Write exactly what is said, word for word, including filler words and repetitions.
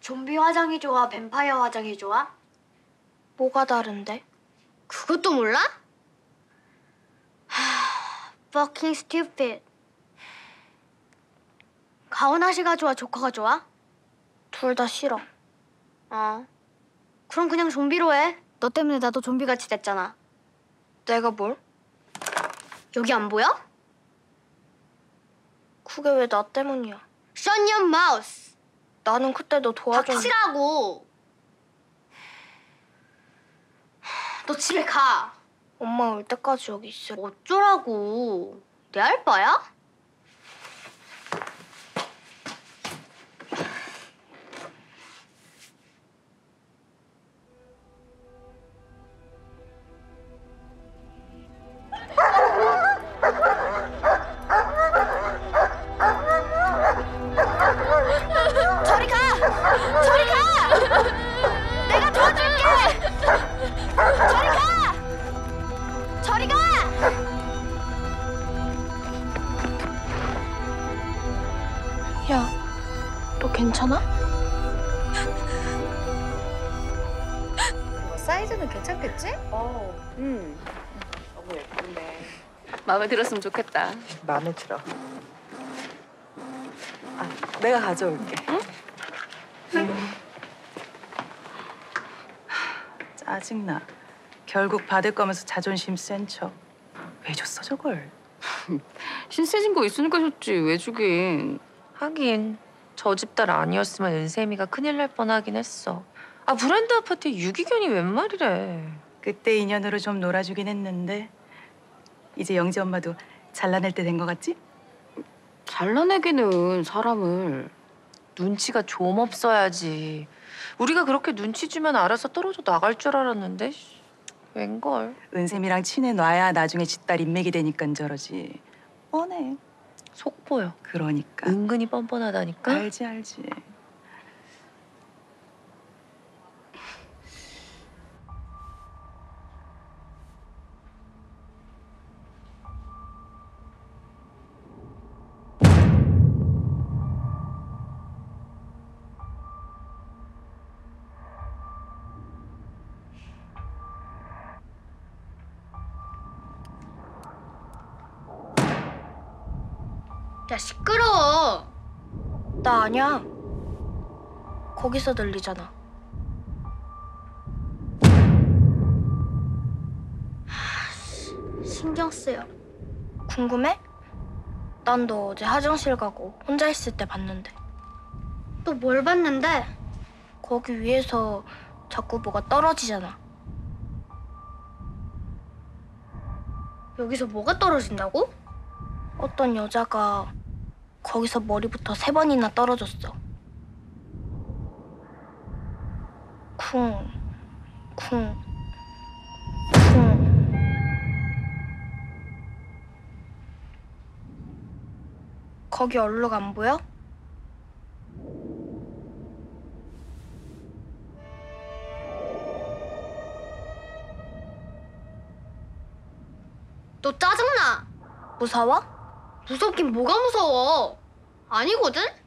좀비 화장이 좋아, 뱀파이어 화장이 좋아? 뭐가 다른데? 그것도 몰라? 하... fucking stupid. 가오나시가 좋아, 조커가 좋아? 둘 다 싫어. 어. 그럼 그냥 좀비로 해. 너 때문에 나도 좀비같이 됐잖아. 내가 뭘? 여기 안 보여? 그게 왜 나 때문이야? Shut your mouth. 나는 그때 너 도와줬는데. 닥치라고. 너 집에 가. 엄마 올 때까지 여기 있어. 어쩌라고. 내 알바야? 저리 가! 저리 가! 내가 도와줄게! 저리 가! 저리 가! 야, 너 괜찮아? 뭐 사이즈는 괜찮겠지? 어, 음. 너무 예쁘네. 마음에 들었으면 좋겠다. 마음에 들어. 아, 내가 가져올게. 응? 짜증나. 결국 받을 거면서 자존심 센 척. 왜 줬어 저걸? 신세진 거 있으니까 줬지. 왜 주긴. 하긴 저 집 딸 아니었으면 은세미가 큰일 날 뻔하긴 했어. 아 브랜드 아파트에 유기견이 웬 말이래. 그때 인연으로 좀 놀아주긴 했는데 이제 영지 엄마도 잘라낼 때 된 거 같지? 잘라내기는 사람을. 눈치가 좀 없어야지. 우리가 그렇게 눈치 주면 알아서 떨어져 나갈 줄 알았는데 웬걸. 은샘이랑 친해놔야 나중에 지 딸 인맥이 되니까 저러지. 뻔해. 속 보여. 그러니까. 은근히 뻔뻔하다니까. 알지 알지. 야, 시끄러워. 나 아니야. 거기서 들리잖아. 신경 쓰여. 궁금해? 난 너 어제 화장실 가고 혼자 있을 때 봤는데. 또 뭘 봤는데? 거기 위에서 자꾸 뭐가 떨어지잖아. 여기서 뭐가 떨어진다고? 어떤 여자가 거기서 머리부터 세 번이나 떨어졌어. 쿵, 쿵, 쿵. 거기 얼룩 안 보여? 너 짜증나. 무서워? 무섭긴 뭐가 무서워. 아니거든?